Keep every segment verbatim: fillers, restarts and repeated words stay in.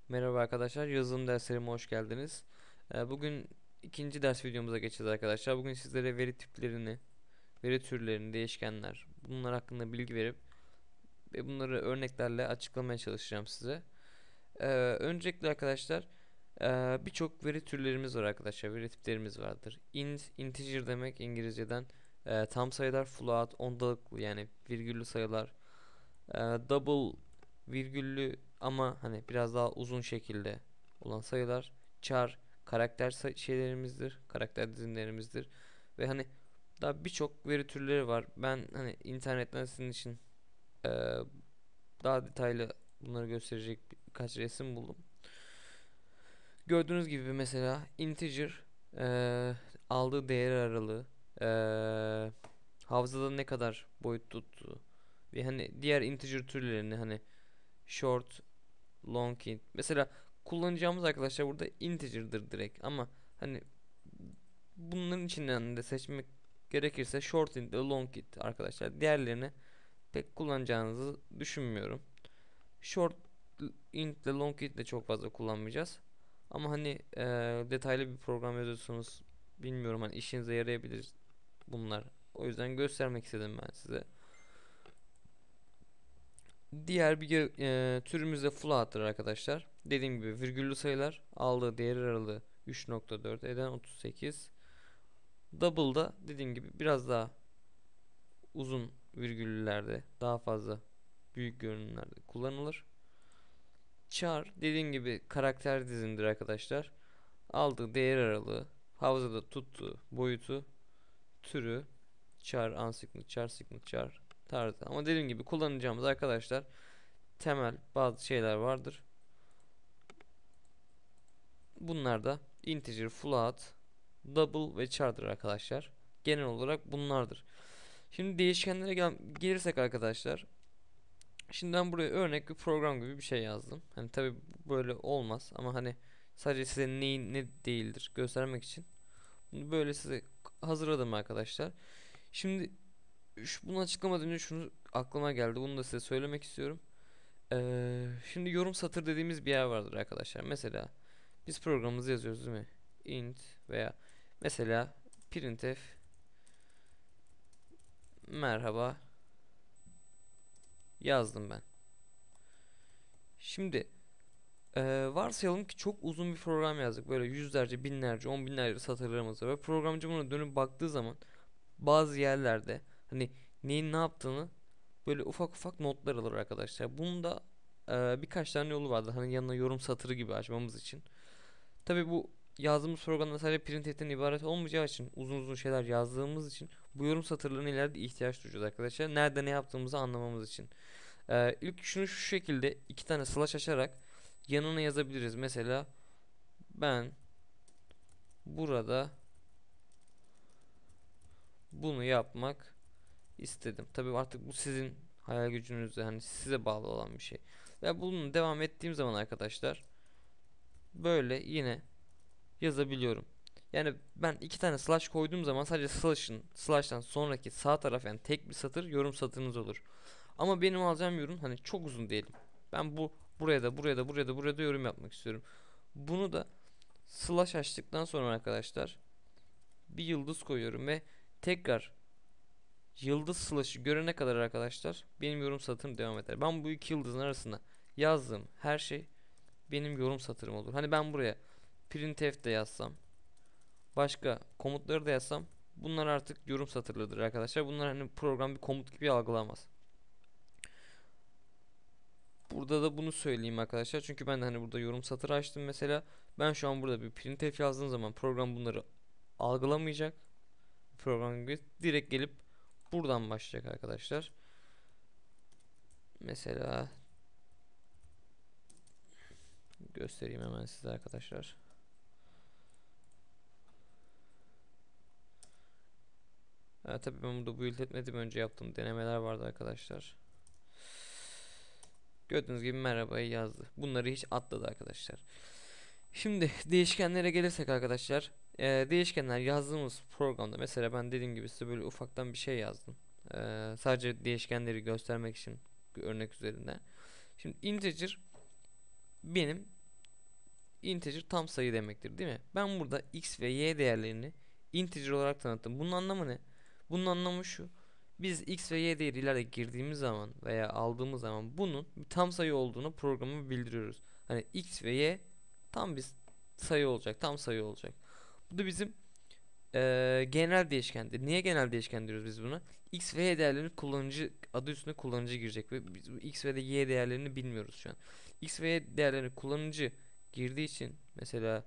Merhaba arkadaşlar, yazılım derslerime hoş geldiniz. Ee, Bugün ikinci ders videomuza geçeceğiz arkadaşlar. Bugün sizlere veri tiplerini, veri türlerini, değişkenler, bunlar hakkında bilgi verip ve bunları örneklerle açıklamaya çalışacağım size. Ee, Öncelikle arkadaşlar, e, birçok veri türlerimiz var arkadaşlar, veri tiplerimiz vardır. Int, integer demek İngilizceden, e, tam sayılar, float, ondalıklı yani virgüllü sayılar, e, double virgüllü ama hani biraz daha uzun şekilde olan sayılar, char karakter say- şeylerimizdir, karakter dizilimlerimizdir ve hani daha birçok veri türleri var. Ben hani internetten sizin için e, daha detaylı bunları gösterecek birkaç resim buldum. Gördüğünüz gibi mesela integer e, aldığı değer aralığı, e, hafızada ne kadar boyut tuttuğu ve hani diğer integer türlerini hani short, long int. Mesela kullanacağımız arkadaşlar burada integer'dır direkt ama hani bunların içinden de seçmek gerekirse short int ve long int arkadaşlar. Diğerlerini pek kullanacağınızı düşünmüyorum. Short int ile long int de çok fazla kullanmayacağız. Ama hani e, detaylı bir program yazıyorsunuz bilmiyorum hani işinize yarayabilir bunlar. O yüzden göstermek istedim ben size. Diğer bir e, türümüz de float'tır arkadaşlar. Dediğim gibi virgüllü sayılar aldığı değer aralığı üç nokta dört eden otuz sekiz. Double da dediğim gibi biraz daha uzun virgüllerde daha fazla büyük görünümlerde kullanılır. Char dediğim gibi karakter dizindir arkadaşlar. Aldığı değer aralığı, hafızada tuttuğu boyutu, türü, char, unsigned, char, signed, char tarzı. Ama dediğim gibi kullanacağımız arkadaşlar temel bazı şeyler vardır. Bunlar da integer, float, double ve char'dır arkadaşlar. Genel olarak bunlardır. Şimdi değişkenlere gel gelirsek arkadaşlar. Şimdi ben buraya örnek bir program gibi bir şey yazdım. Hani tabi böyle olmaz ama hani sadece size neyin ne değildir göstermek için bunu böyle size hazırladım arkadaşlar. Şimdi şu, bunu açıklamadan önce şunu aklıma geldi. Bunu da size söylemek istiyorum. Ee, şimdi yorum satır dediğimiz bir yer vardır arkadaşlar. Mesela biz programımızı yazıyoruz değil mi? Int veya mesela printf merhaba yazdım ben. Şimdi e, varsayalım ki çok uzun bir program yazdık. Böyle yüzlerce, binlerce, on binlerce satırlarımız var. Ve programcı buna dönüp baktığı zaman bazı yerlerde hani neyin ne yaptığını böyle ufak ufak notlar alır arkadaşlar. Bunun da e, birkaç tane yolu vardı. Hani yanına yorum satırı gibi açmamız için. Tabii bu yazdığımız programda sadece print etten ibaret olmayacağı için uzun uzun şeyler yazdığımız için bu yorum satırlarına ileride ihtiyaç duyacağız arkadaşlar. Nerede ne yaptığımızı anlamamız için. Ee, ilk şunu şu şekilde iki tane slash açarak yanına yazabiliriz. Mesela ben burada bunu yapmak istedim. Tabii artık bu sizin hayal gücünüzde hani size bağlı olan bir şey. Ve bunun devam ettiğim zaman arkadaşlar böyle yine yazabiliyorum. Yani ben iki tane slash koyduğum zaman sadece slash'ın slash'tan sonraki sağ taraf yani tek bir satır yorum satırınız olur. Ama benim alacağım yorum hani çok uzun diyelim. Ben bu buraya da buraya da buraya da buraya da yorum yapmak istiyorum. Bunu da slash açtıktan sonra arkadaşlar bir yıldız koyuyorum ve tekrar yıldız slash'ı görene kadar arkadaşlar benim yorum satırım devam eder. Ben bu iki yıldızın arasında yazdığım her şey benim yorum satırım olur. Hani ben buraya printf de yazsam başka komutları da yazsam bunlar artık yorum satırlarıdır arkadaşlar. Bunlar hani program bir komut gibi algılamaz. Burada da bunu söyleyeyim arkadaşlar. Çünkü ben de hani burada yorum satırı açtım mesela. Ben şu an burada bir printf yazdığım zaman program bunları algılamayacak. Program gibi direkt gelip buradan başlayacak arkadaşlar. Mesela göstereyim hemen size arkadaşlar. Ha, tabii ben burada build etmedim. Önce yaptığım denemeler vardı arkadaşlar. Gördüğünüz gibi merhabayı yazdı. Bunları hiç atladı arkadaşlar. Şimdi değişkenlere gelirsek arkadaşlar. Eee, değişkenler yazdığımız programda mesela ben dediğim gibi size böyle ufaktan bir şey yazdım. Eee, sadece değişkenleri göstermek için bir örnek üzerinden. Şimdi integer benim integer tam sayı demektir değil mi? Ben burada x ve y değerlerini integer olarak tanıttım. Bunun anlamı ne? Bunun anlamı şu. Biz x ve y değeri ileride girdiğimiz zaman veya aldığımız zaman bunun bir tam sayı olduğunu programa bildiriyoruz. Hani x ve y tam bir sayı olacak, tam sayı olacak. Bu da bizim eee, genel değişkendir. Niye genel değişken diyoruz biz buna? X ve y değerlerini kullanıcı adı üstünde kullanıcı girecek ve biz bu x ve de y değerlerini bilmiyoruz şu an. X ve y değerlerini kullanıcı girdiği için mesela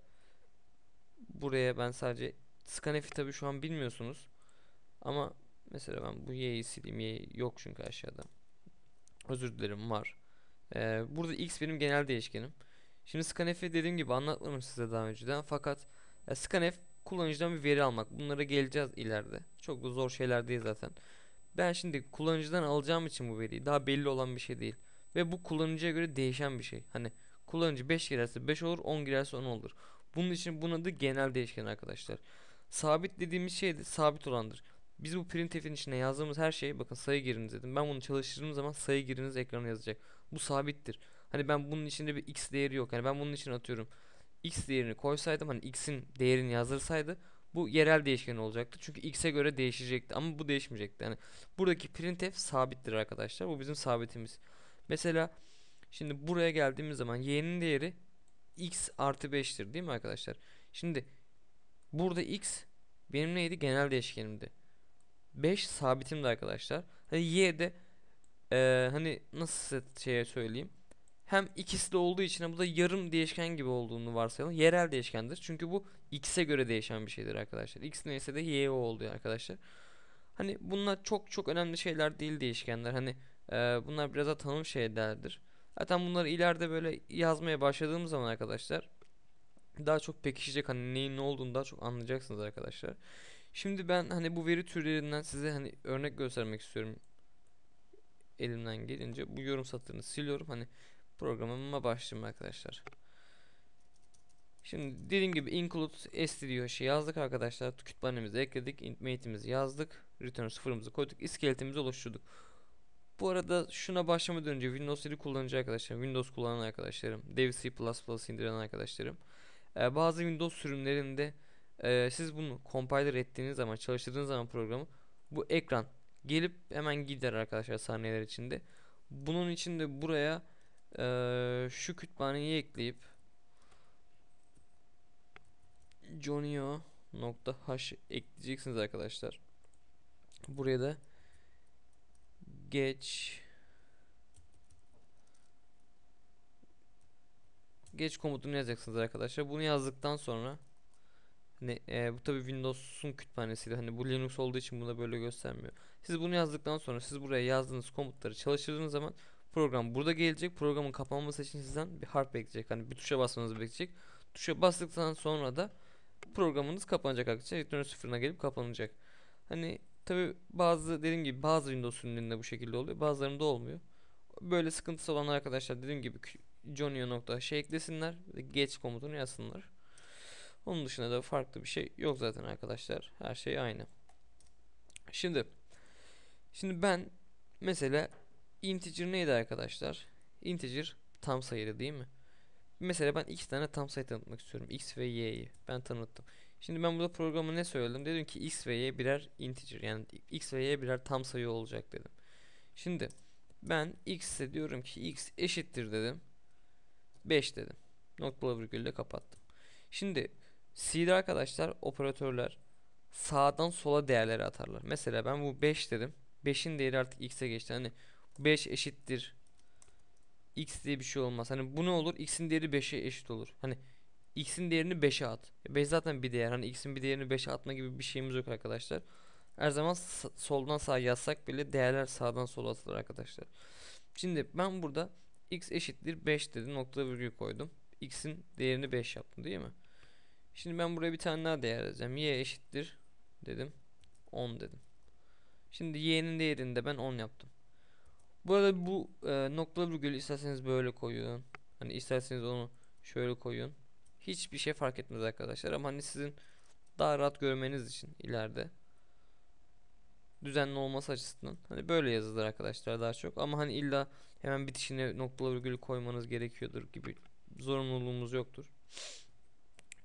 buraya ben sadece scanf'i tabi şu an bilmiyorsunuz ama mesela ben bu y'yi sileyim. Y yok çünkü aşağıda. Özür dilerim, var. Ee, burada x benim genel değişkenim. Şimdi scanf'i dediğim gibi anlatmadım size daha önceden fakat e, scanf kullanıcıdan bir veri almak. Bunlara geleceğiz ileride. Çok da zor şeyler değil zaten. Ben şimdi kullanıcıdan alacağım için bu veriyi daha belli olan bir şey değil. Ve bu kullanıcıya göre değişen bir şey. Hani kullanıcı beş girerse beş olur, on girerse on olur. Bunun için bunun adı genel değişken arkadaşlar. Sabit dediğimiz şey de sabit olandır. Biz bu printf'in içine yazdığımız her şey, bakın sayı giriniz dedim. Ben bunu çalıştırdığım zaman sayı giriniz ekrana yazacak. Bu sabittir. Hani ben bunun içinde bir x değeri yok. Yani ben bunun için atıyorum x değerini koysaydım, hani x'in değerini yazdırsaydı bu yerel değişken olacaktı. Çünkü x'e göre değişecekti ama bu değişmeyecekti. Yani buradaki printf sabittir arkadaşlar. Bu bizim sabitimiz. Mesela şimdi buraya geldiğimiz zaman y'nin değeri x artı beştir değil mi arkadaşlar? Şimdi burada x benim neydi? Genel değişkenimdi. beş sabitimdi arkadaşlar. Hani y de eee, hani nasıl şeye söyleyeyim? Hem ikisi de olduğu için bu da yarım değişken gibi olduğunu varsayalım. Yerel değişkendir. Çünkü bu x'e göre değişen bir şeydir arkadaşlar. X neyse de y o oluyor arkadaşlar. Hani bunlar çok çok önemli şeyler değil, değişkenler. Hani e, bunlar biraz da tanım şeylerdir. Zaten bunları ileride böyle yazmaya başladığımız zaman arkadaşlar daha çok pekişecek, hani neyin ne olduğunu daha çok anlayacaksınız arkadaşlar. Şimdi ben hani bu veri türlerinden size hani örnek göstermek istiyorum. Elimden gelince bu yorum satırını siliyorum. Hani programıma başlayayım arkadaşlar. Şimdi dediğim gibi include s diyor şey yazdık arkadaşlar. Kütüphanemizi ekledik. Int mate'imizi yazdık. Return sıfırımızı koyduk. İskeletimizi oluşturduk. Bu arada şuna başlamadan önce Windows yedi kullanıcı arkadaşlarım, Windows kullanan arkadaşlarım, Dev C plus plus indiren arkadaşlarım. Ee, bazı Windows sürümlerinde e, siz bunu compiler ettiğiniz zaman, çalıştırdığınız zaman programı, bu ekran gelip hemen gider arkadaşlar saniyeler içinde. Bunun için de buraya e, şu kütüphaneyi ekleyip jonio.h ekleyeceksiniz arkadaşlar. Buraya da geç geç komutunu yazacaksınız arkadaşlar. Bunu yazdıktan sonra hani e, bu tabi Windows'un kütüphanesiyle, hani bu Linux olduğu için bunu da böyle göstermiyor. Siz bunu yazdıktan sonra siz buraya yazdığınız komutları çalıştırdığınız zaman program burada gelecek. Programın kapanması için sizden bir harf bekleyecek. Hani bir tuşa basmanızı bekleyecek. Tuşa bastıktan sonra da programınız kapanacak arkadaşlar. Return sıfırına gelip kapanacak. Hani tabi bazı, dediğim gibi bazı Windows sürümlerinde bu şekilde oluyor. Bazılarında olmuyor. Böyle sıkıntısı olan arkadaşlar dediğim gibi jonio.h eklesinler ve geç komutunu yazsınlar. Onun dışında da farklı bir şey yok zaten arkadaşlar. Her şey aynı. Şimdi şimdi ben mesela integer neydi arkadaşlar? Integer tam sayıydı değil mi? Mesela ben iki tane tam sayı tanıtmak istiyorum. X ve y'yi ben tanıttım. Şimdi ben burada programa ne söyledim? Dedim ki x ve y birer integer, yani x ve y birer tam sayı olacak dedim. Şimdi ben x'e diyorum ki x eşittir dedim. beş dedim. Noktalı virgülle kapattım. Şimdi C'de arkadaşlar operatörler sağdan sola değerleri atarlar. Mesela ben bu beş dedim. beşin değeri artık x'e geçti. Hani beş eşittir x diye bir şey olmaz. Hani bu ne olur? X'in değeri beşe eşit olur. Hani x'in değerini beşe at. beş zaten bir değer. Hani x'in bir değerini beşe atma gibi bir şeyimiz yok arkadaşlar. Her zaman soldan sağa yazsak bile değerler sağdan sola atılır arkadaşlar. Şimdi ben burada x eşittir beş dedim. Nokta virgül koydum. X'in değerini beş yaptım değil mi? Şimdi ben buraya bir tane daha değer yazacağım. Y eşittir dedim. on dedim. Şimdi y'nin değerini de ben on yaptım. Bu arada bu e, noktalı virgülü isterseniz böyle koyun. Hani isterseniz onu şöyle koyun. Hiçbir şey fark etmez arkadaşlar, ama hani sizin daha rahat görmeniz için ileride düzenli olması açısından hani böyle yazılır arkadaşlar daha çok, ama hani illa hemen bitişine noktalı virgülü koymanız gerekiyordur gibi zorunluluğumuz yoktur.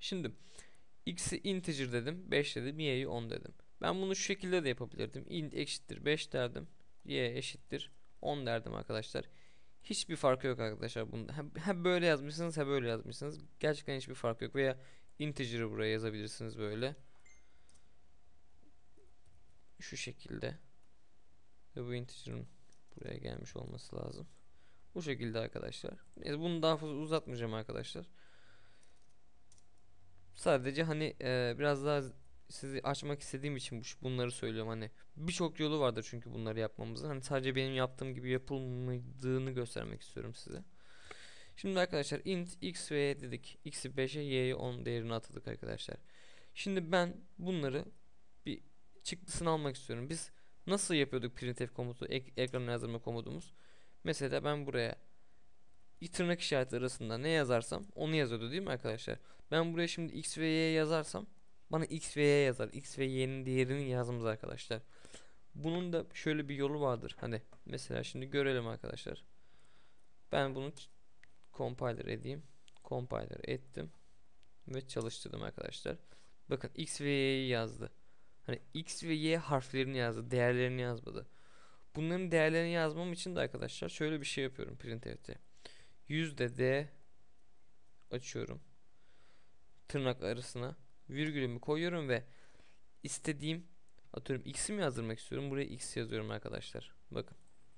Şimdi x'i integer dedim, beş dedim, y'yi on dedim. Ben bunu şu şekilde de yapabilirdim. Int eşittir beş derdim, y eşittir on derdim arkadaşlar. Hiçbir farkı yok arkadaşlar bunda. Hem, hem böyle yazmışsınız hem böyle yazmışsınız. Gerçekten hiçbir fark yok. Veya integer'ı buraya yazabilirsiniz böyle. Şu şekilde. Ve bu integer'ın buraya gelmiş olması lazım. Bu şekilde arkadaşlar. Neyse, bunu daha fazla uzatmayacağım arkadaşlar. Sadece hani e, biraz daha sizi açmak istediğim için bu, bunları söylüyorum. Hani birçok yolu vardır çünkü bunları yapmamızın. Hani sadece benim yaptığım gibi yapılmadığını göstermek istiyorum size. Şimdi arkadaşlar int x ve y dedik. X'i beşe, y'yi on değerini atadık arkadaşlar. Şimdi ben bunları bir çıktısını almak istiyorum. Biz nasıl yapıyorduk printf komutu, ek, ekrana yazdırma komutumuz? Mesela ben buraya tırnak işareti arasında ne yazarsam onu yazıyordu değil mi arkadaşlar? Ben buraya şimdi x ve y yazarsam bana x ve y yazar. X ve y'nin değerini yazmamız arkadaşlar. Bunun da şöyle bir yolu vardır. Hani mesela şimdi görelim arkadaşlar. Ben bunu compiler edeyim. Compiler ettim ve çalıştırdım arkadaşlar. Bakın x ve y'yi yazdı. Hani x ve y harflerini yazdı, değerlerini yazmadı. Bunların değerlerini yazmam için de arkadaşlar şöyle bir şey yapıyorum printf'te. Yüzde d açıyorum. Tırnak arasına virgülümü koyuyorum ve istediğim, atıyorum x'i mi yazdırmak istiyorum. Buraya x yazıyorum arkadaşlar. Bakın.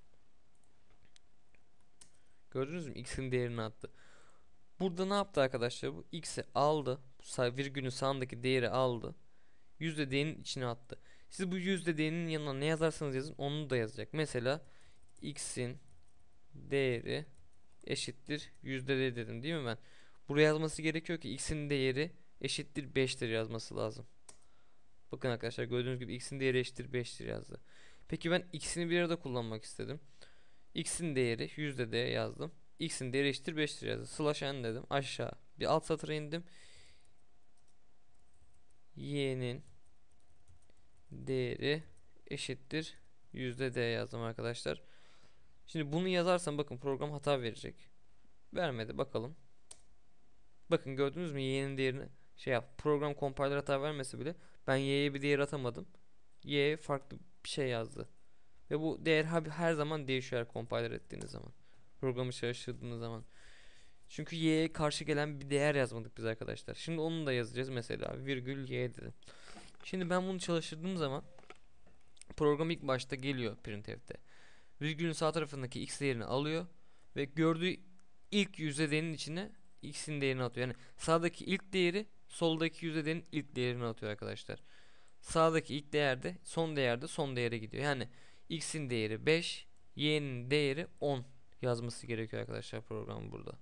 Gördünüz mü? X'in değerini attı. Burada ne yaptı arkadaşlar? Bu x'i aldı. Virgülün sağındaki değeri aldı. Yüzde d'nin içine attı. Siz bu yüzde d'nin yanına ne yazarsanız yazın onu da yazacak. Mesela x'in değeri eşittir yüzde d dedim değil mi ben? Buraya yazması gerekiyor ki x'in değeri eşittir beştir yazması lazım. Bakın arkadaşlar, gördüğünüz gibi x'in değeri eşittir beştir yazdı. Peki ben x'ini bir arada kullanmak istedim. X'in değeri yüzde d yazdım. X'in değeri eşittir beştir yazdı. Slash n dedim. Aşağı bir alt satıra indim. Y'nin değeri eşittir yüzde d yazdım arkadaşlar. Şimdi bunu yazarsam bakın program hata verecek. Vermedi, bakalım. Bakın gördünüz mü, y'nin değerini şey yap. Program compiler hata vermese bile ben y'ye bir değer atamadım. Y farklı bir şey yazdı. Ve bu değer her zaman değişiyor her compiler ettiğiniz zaman. Programı çalıştırdığınız zaman. Çünkü y'ye karşı gelen bir değer yazmadık biz arkadaşlar. Şimdi onu da yazacağız, mesela virgül y dedim. Şimdi ben bunu çalıştırdığım zaman program ilk başta geliyor printf'te. Virgülün sağ tarafındaki x değerini alıyor ve gördüğü ilk yüzdedenin içine x'in değerini atıyor. Yani sağdaki ilk değeri soldaki yüzdedenin ilk değerini atıyor arkadaşlar. Sağdaki ilk değerde son değerde son değere gidiyor. Yani x'in değeri beş, y'nin değeri on yazması gerekiyor arkadaşlar programın burada.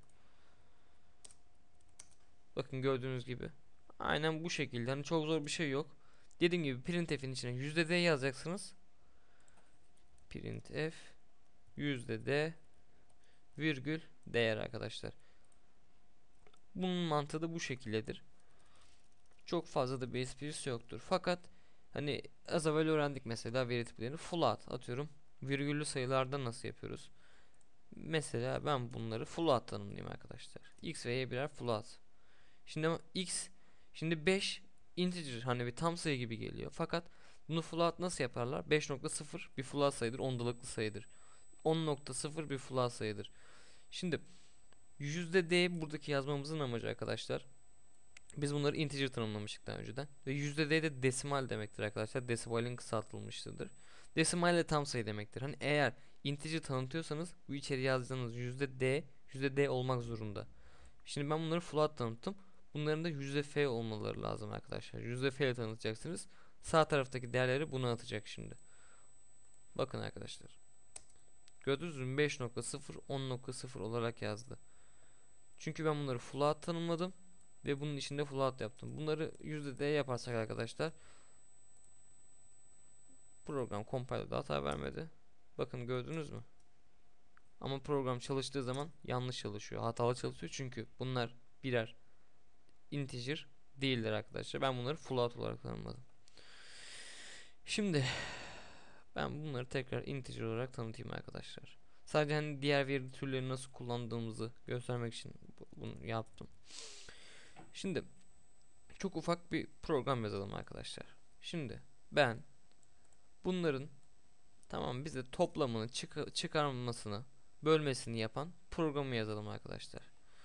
Bakın gördüğünüz gibi. Aynen bu şekilde. Hani çok zor bir şey yok. Dediğim gibi printf'in içine yüzde d yazacaksınız. Printf yüzde d virgül değer arkadaşlar. Bunun mantığı da bu şekildedir. Çok fazla da bir esprisi yoktur. Fakat hani az evvel öğrendik mesela veri tiplerini. Float atıyorum. Virgüllü sayılarda nasıl yapıyoruz? Mesela ben bunları float tanımlayayım arkadaşlar. X ve y birer float. Şimdi ama x, şimdi beş integer, hani bir tam sayı gibi geliyor. Fakat bunu float nasıl yaparlar? beş nokta sıfır bir float sayıdır, ondalıklı sayıdır. on nokta sıfır bir float sayıdır. Şimdi yüzde d buradaki yazmamızın amacı arkadaşlar. Biz bunları integer tanımlamıştık daha önceden. Ve yüzde d de desimal demektir arkadaşlar. Desimalin kısaltılmıştır. Desimal de tam sayı demektir. Hani eğer integer tanıtıyorsanız bu içeri yazdığınız yüzde d yüzde d olmak zorunda. Şimdi ben bunları float tanıttım. Bunların da yüzde f olmaları lazım arkadaşlar. yüzde f ile tanıtacaksınız. Sağ taraftaki değerleri buna atacak şimdi. Bakın arkadaşlar. Gördünüz mü? beş nokta sıfır on nokta sıfır olarak yazdı. Çünkü ben bunları float tanımladım. Ve bunun içinde float yaptım. Bunları yüzde d yaparsak arkadaşlar program compiler'da hata vermedi. Bakın gördünüz mü? Ama program çalıştığı zaman yanlış çalışıyor. Hatalı çalışıyor çünkü bunlar birer integer değildir arkadaşlar. Ben bunları float olarak tanımladım. Şimdi ben bunları tekrar integer olarak tanıtayım arkadaşlar. Sadece hani diğer veri türlerini nasıl kullandığımızı göstermek için bunu yaptım. Şimdi çok ufak bir program yazalım arkadaşlar. Şimdi ben bunların, tamam, bize toplamını çık çıkarmasını, bölmesini yapan programı yazalım arkadaşlar.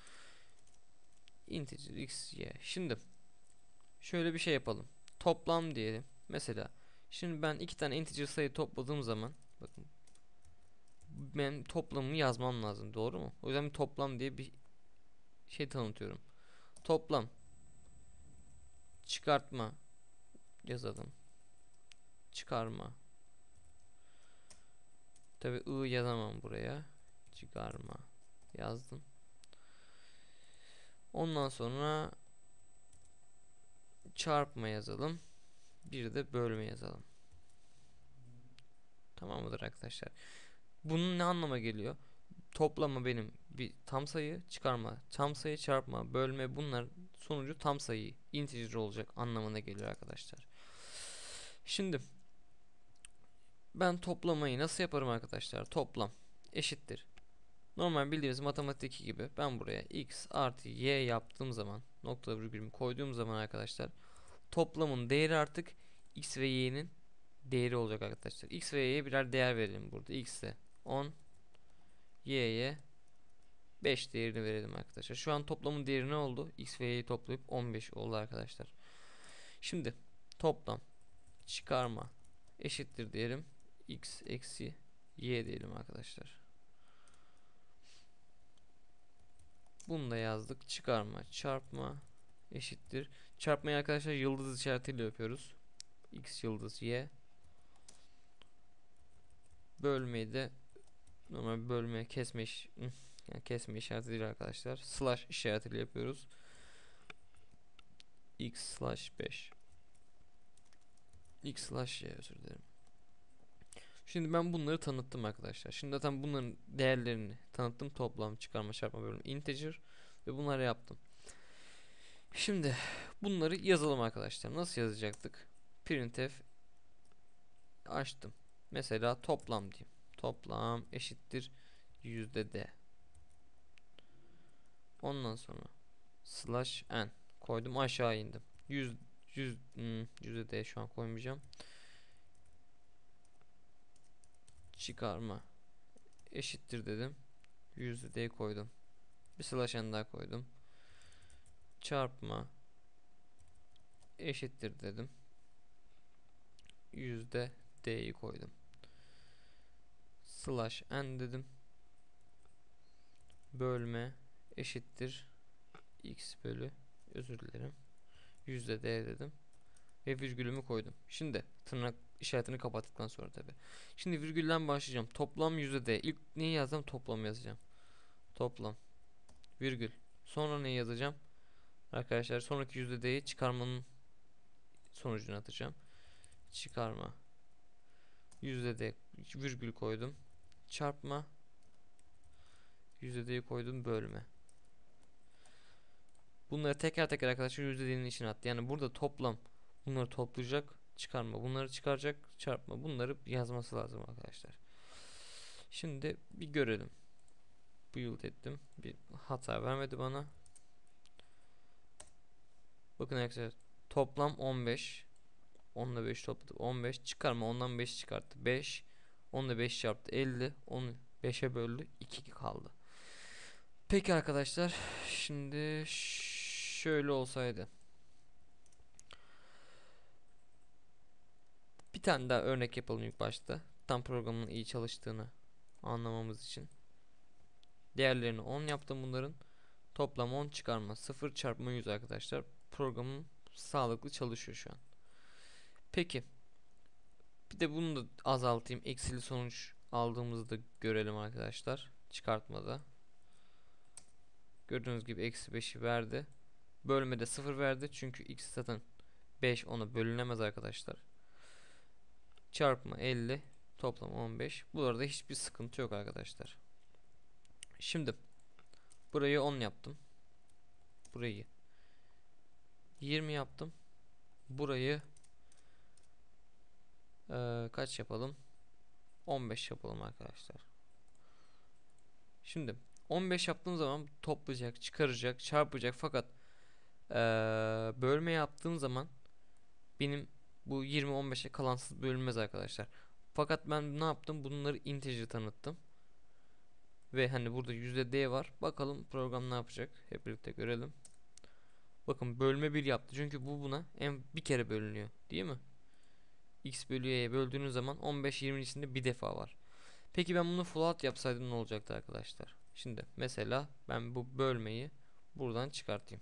Integer x, y. Şimdi şöyle bir şey yapalım. Toplam diyelim. Mesela şimdi ben iki tane integer sayı topladığım zaman, bakın, ben toplamını yazmam lazım, doğru mu? O yüzden bir toplam diye bir şey tanıtıyorum. Toplam çıkartma yazalım. Çıkarma. Tabi I yazamam buraya. Çıkarma yazdım. Ondan sonra çarpma yazalım. Bir de bölme yazalım. Tamam mıdır arkadaşlar? Bunun ne anlama geliyor? Toplama benim bir tam sayı, çıkarma tam sayı, çarpma, bölme, bunlar sonucu tam sayı, integer olacak anlamına geliyor arkadaşlar. Şimdi ben toplamayı nasıl yaparım arkadaşlar? Toplam eşittir. Normal bildiğimiz matematikteki gibi ben buraya x artı y yaptığım zaman, nokta virgülümü koyduğum zaman arkadaşlar, toplamın değeri artık x ve y'nin değeri olacak arkadaşlar. X ve y'ye birer değer verelim burada. X'e on, y'ye beş değerini verelim arkadaşlar. Şu an toplamın değeri ne oldu? X ve y'yi toplayıp on beş oldu arkadaşlar. Şimdi toplam çıkarma eşittir diyelim. X eksi y diyelim arkadaşlar. Bunu da yazdık. Çıkarma çarpma eşittir. Çarpmayı arkadaşlar yıldız işaretiyle yapıyoruz. X yıldız y. Bölmeyi de normal bölme kesme iş, yani kesme işareti değil arkadaşlar. Slash işaretiyle yapıyoruz. X slash beş. X slash y, özür dilerim. Şimdi ben bunları tanıttım arkadaşlar. Şimdi zaten bunların değerlerini tanıttım. Toplam, çıkarma, çarpma, bölüm, integer ve bunları yaptım. Şimdi bunları yazalım arkadaşlar. Nasıl yazacaktık? Printf açtım. Mesela toplam diyeyim. Toplam eşittir yüzde d. Ondan sonra slash n koydum, aşağı indim. yüz yüz hmm, yüzde d şu an koymayacağım. Çıkarma eşittir dedim. Yüzde d koydum. Bir slash n daha koydum. Çarpma eşittir dedim. Yüzde d'yi koydum. Slash n dedim. Bölme eşittir x bölü, özür dilerim, yüzde d dedim. Ve virgülümü koydum. Şimdi tırnak işaretini kapattıktan sonra tabi. Şimdi virgülden başlayacağım. Toplam yüzde d. İlk neyi yazdım? Toplam yazacağım. Toplam. Virgül. Sonra neyi yazacağım? Arkadaşlar sonraki yüzde d'yi çıkarmanın sonucunu atacağım. Çıkarma. Yüzde d virgül koydum. Çarpma. Yüzde d'yi koydum. Bölme. Bunları teker teker arkadaşlar yüzde d'nin içine attı. Yani burada toplam bunları toplayacak, çıkarma bunları çıkaracak, çarpma bunları yazması lazım arkadaşlar. Şimdi bir görelim. Build ettim. Bir hata vermedi bana. Bakın arkadaşlar, toplam on beş. on ile beş topladı. on beş, çıkarma ondan beş çıkarttı. beş. on ile beş çarptı. elli. onu beşe böldü. iki kaldı. Peki arkadaşlar, şimdi şöyle olsaydı. Bir tane daha örnek yapalım ilk başta. Tam programın iyi çalıştığını anlamamız için. Değerlerini on yaptım bunların. Toplam on, çıkarma sıfır, çarpma yüz arkadaşlar. Programım sağlıklı çalışıyor şu an. Peki. Bir de bunu da azaltayım. Eksili sonuç aldığımızda görelim arkadaşlar. Çıkartmada. Gördüğünüz gibi eksi beşi verdi. Bölmede sıfır verdi. Çünkü x zaten beş, ona bölünemez arkadaşlar. Çarpma elli. Toplam on beş. Bu arada hiçbir sıkıntı yok arkadaşlar. Şimdi burayı on yaptım. Burayı yirmi yaptım. Burayı e, kaç yapalım? on beş yapalım arkadaşlar. Şimdi on beş yaptığım zaman toplayacak, çıkaracak, çarpacak, fakat Ee, Bölme yaptığım zaman benim bu yirmi on beşe kalansız bölünmez arkadaşlar. Fakat ben ne yaptım? Bunları integer tanıttım. Ve hani burada yüzde d var. Bakalım program ne yapacak? Hep birlikte görelim. Bakın bölme bir yaptı. Çünkü bu buna en bir kere bölünüyor. Değil mi? X bölü y'ye böldüğünüz zaman on beş yirminin içinde bir defa var. Peki ben bunu float yapsaydım ne olacaktı arkadaşlar? Şimdi mesela ben bu bölmeyi buradan çıkartayım.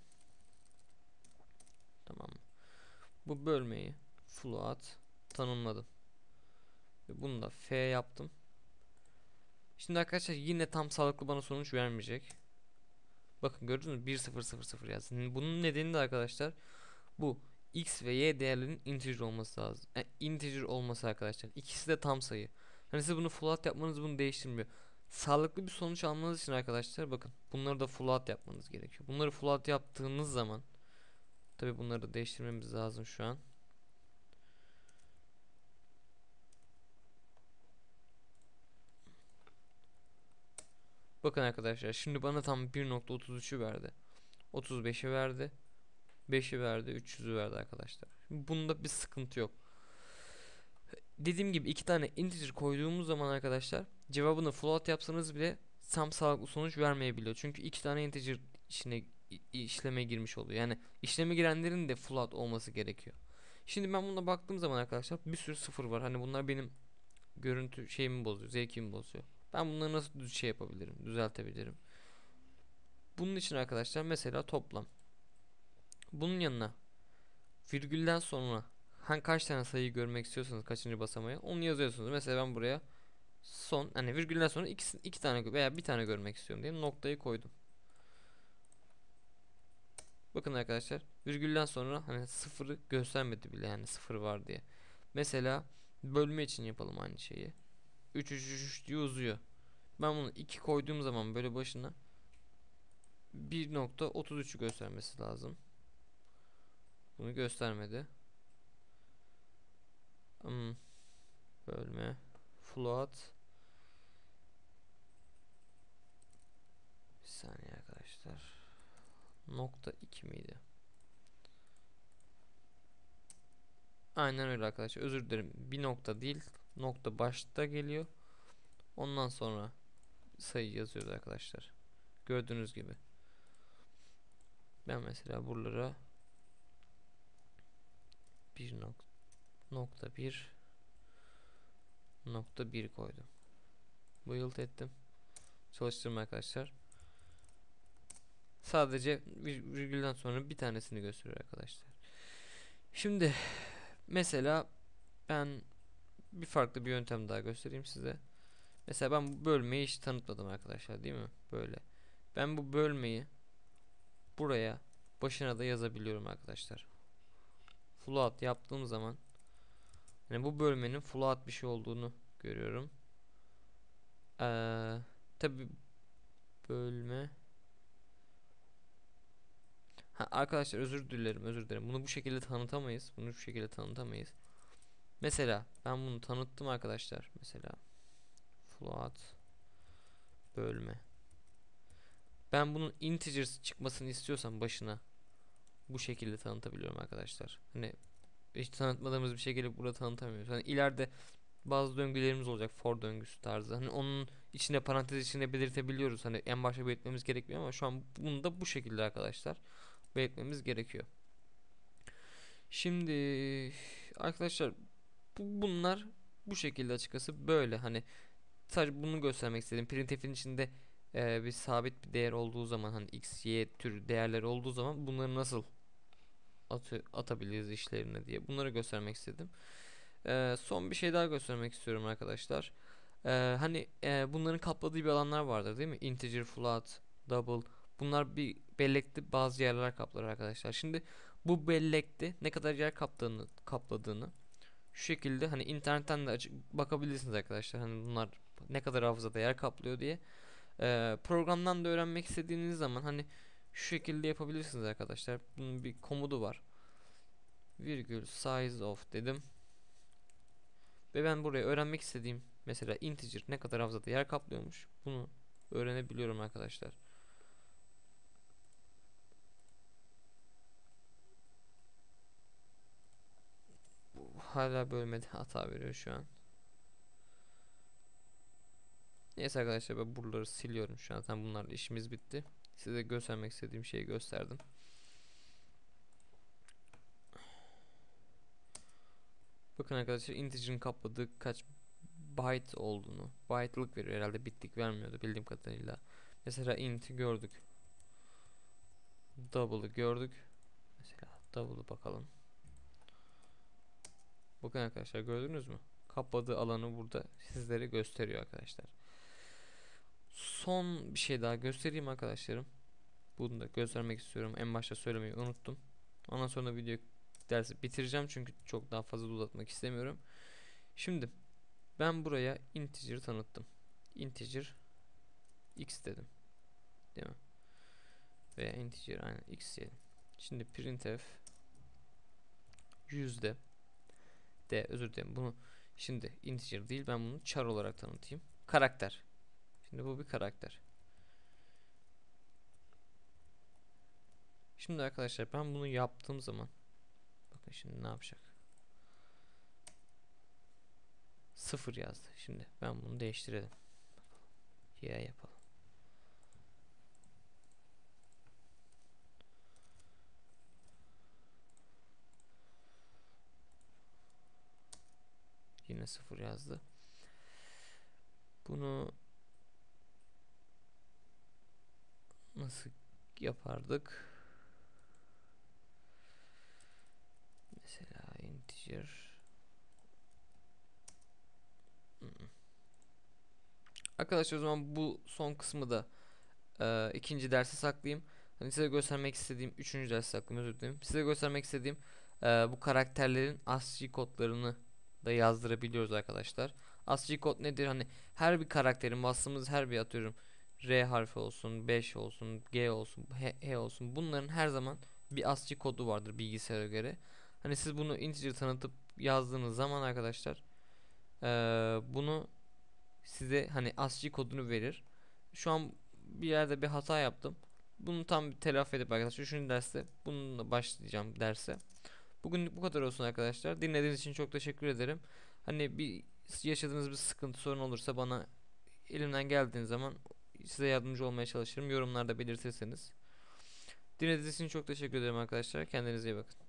Tamam mı? Bu bölmeyi float tanımladım. Ve bunu da f yaptım. Şimdi arkadaşlar yine tam sağlıklı bana sonuç vermeyecek. Bakın gördünüz mü? bir sıfır sıfır sıfır yazdı. Bunun nedeni de arkadaşlar bu x ve y değerlerinin integer olması lazım. E, integer olması arkadaşlar. İkisi de tam sayı. Hani siz bunu float yapmanız bunu değiştirmiyor. Sağlıklı bir sonuç almanız için arkadaşlar bakın bunları da float yapmanız gerekiyor. Bunları float yaptığınız zaman tabi bunları da değiştirmemiz lazım şu an. Bakın arkadaşlar şimdi bana tam bir nokta otuz üçü verdi. otuz beşi verdi. beşi verdi. üç yüzü verdi arkadaşlar. Bunda bir sıkıntı yok. Dediğim gibi iki tane integer koyduğumuz zaman arkadaşlar cevabını float yapsanız bile tam sağlıklı sonuç vermeyebiliyor. Çünkü iki tane integer işine işleme girmiş oluyor. Yani işleme girenlerin de float olması gerekiyor. Şimdi ben buna baktığım zaman arkadaşlar bir sürü sıfır var. Hani bunlar benim görüntü şeyimi bozuyor, zevkimi bozuyor. Ben bunları nasıl düz şey yapabilirim, düzeltebilirim. Bunun için arkadaşlar mesela toplam. Bunun yanına virgülden sonra hangi kaç tane sayıyı görmek istiyorsanız kaçıncı basamağı onu yazıyorsunuz. Mesela ben buraya son hani virgülden sonra iki, iki tane veya bir tane görmek istiyorum diye noktayı koydum. Bakın arkadaşlar virgülden sonra hani sıfırı göstermedi bile yani sıfır var diye. Mesela bölme için yapalım aynı şeyi. üç üç üç üç diye uzuyor. Ben bunu iki koyduğum zaman böyle başına bir nokta otuz üçü göstermesi lazım. Bunu göstermedi. Hmm, bölme float. Bir saniye arkadaşlar. Nokta iki miydi? Aynen öyle arkadaşlar. Özür dilerim. Bir nokta değil. Nokta başta geliyor. Ondan sonra sayı yazıyoruz arkadaşlar. Gördüğünüz gibi. Ben mesela buralara bir nokta bir nokta bir koydum. Build ettim. Çalıştırma arkadaşlar. Sadece virgülden sonra bir tanesini gösteriyor arkadaşlar. Şimdi mesela ben bir farklı bir yöntem daha göstereyim size. Mesela ben bu bölmeyi hiç tanıtmadım arkadaşlar değil mi? Böyle. Ben bu bölmeyi buraya başına da yazabiliyorum arkadaşlar. Float yaptığım zaman yani bu bölmenin float bir şey olduğunu görüyorum. Ee, tabi bölme ha, arkadaşlar özür dilerim özür dilerim. Bunu bu şekilde tanıtamayız. Bunu bu şekilde tanıtamayız. Mesela ben bunu tanıttım arkadaşlar. Mesela float bölme. Ben bunun integers çıkmasını istiyorsam başına bu şekilde tanıtabiliyorum arkadaşlar. Hani hiç tanıtmadığımız bir şekilde burada tanıtamıyoruz. Hani ileride bazı döngülerimiz olacak, for döngüsü tarzı. Hani onun içine parantez içinde belirtebiliyoruz. Hani en başta belirtmemiz gerekmiyor ama şu an bunu da bu şekilde arkadaşlar belirtmemiz gerekiyor. Şimdi arkadaşlar bu, bunlar bu şekilde açıkçası böyle hani sadece bunu göstermek istedim. Printf'in içinde e, bir sabit bir değer olduğu zaman hani x, y tür değerler olduğu zaman bunları nasıl atı, atabiliriz işlerine diye bunları göstermek istedim. E, son bir şey daha göstermek istiyorum arkadaşlar. E, hani e, bunların kapladığı bir alanlar vardır değil mi? Integer, float, double. Bunlar bir bellekte bazı yerler kaplar arkadaşlar. Şimdi bu bellekte ne kadar yer kapladığını, kapladığını şu şekilde hani internetten de açık bakabilirsiniz arkadaşlar. Hani bunlar ne kadar hafızada yer kaplıyor diye. Ee, programdan da öğrenmek istediğiniz zaman hani şu şekilde yapabilirsiniz arkadaşlar. Bunun bir komodu var. Virgül size of dedim. Ve ben buraya öğrenmek istediğim mesela integer ne kadar hafızada yer kaplıyormuş. Bunu öğrenebiliyorum arkadaşlar. hala bölmede hata veriyor şu an. Neyse arkadaşlar, ben buraları siliyorum şu an. Zaten bunlarla işimiz bitti. Size göstermek istediğim şeyi gösterdim. Bakın arkadaşlar, integer'ın kapladığı kaç byte olduğunu. Byte'lık veriyor herhalde, bitlik vermiyordu bildiğim kadarıyla. Mesela int'i gördük. Double'ı gördük. Mesela double'ı bakalım. Bakın arkadaşlar, gördünüz mü? Kapladığı alanı burada sizlere gösteriyor arkadaşlar. Son bir şey daha göstereyim arkadaşlarım. Bunu da göstermek istiyorum. En başta söylemeyi unuttum. Ondan sonra video dersi bitireceğim çünkü çok daha fazla uzatmak istemiyorum. Şimdi ben buraya integer tanıttım. Integer x dedim. Değil mi? Veya integer aynen x diyelim. Şimdi printf yüzde de, özür dilerim, bunu şimdi integer değil, ben bunu char olarak tanıtayım. Karakter. Şimdi bu bir karakter. Şimdi arkadaşlar, ben bunu yaptığım zaman bakın şimdi ne yapacak? Sıfır yazdı. Şimdi ben bunu değiştirelim. Ya yapalım. Yine sıfır yazdı. Bunu nasıl yapardık? Mesela integer. Arkadaşlar, o zaman bu son kısmı da e, ikinci derse saklayayım. Hani size göstermek istediğim üçüncü derse saklayayım, özür dilerim. Size göstermek istediğim e, bu karakterlerin ASCII kodlarını da yazdırabiliyoruz arkadaşlar. ASCII kod nedir? Hani her bir karakterin bastığımız her bir, atıyorum, R harfi olsun, beş olsun, G olsun, H, H olsun, bunların her zaman bir ASCII kodu vardır bilgisayara göre. Hani siz bunu integer tanıtıp yazdığınız zaman arkadaşlar, e, bunu size hani ASCII kodunu verir. Şu an bir yerde bir hata yaptım. Bunu tam bir telafi edip arkadaşlar, üçüncü derste bununla başlayacağım derse. Bugünlük bu kadar olsun arkadaşlar. Dinlediğiniz için çok teşekkür ederim. Hani bir yaşadığınız bir sıkıntı, sorun olursa bana elimden geldiğin zaman size yardımcı olmaya çalışırım. Yorumlarda belirtirseniz. Dinlediğiniz için çok teşekkür ederim arkadaşlar. Kendinize iyi bakın.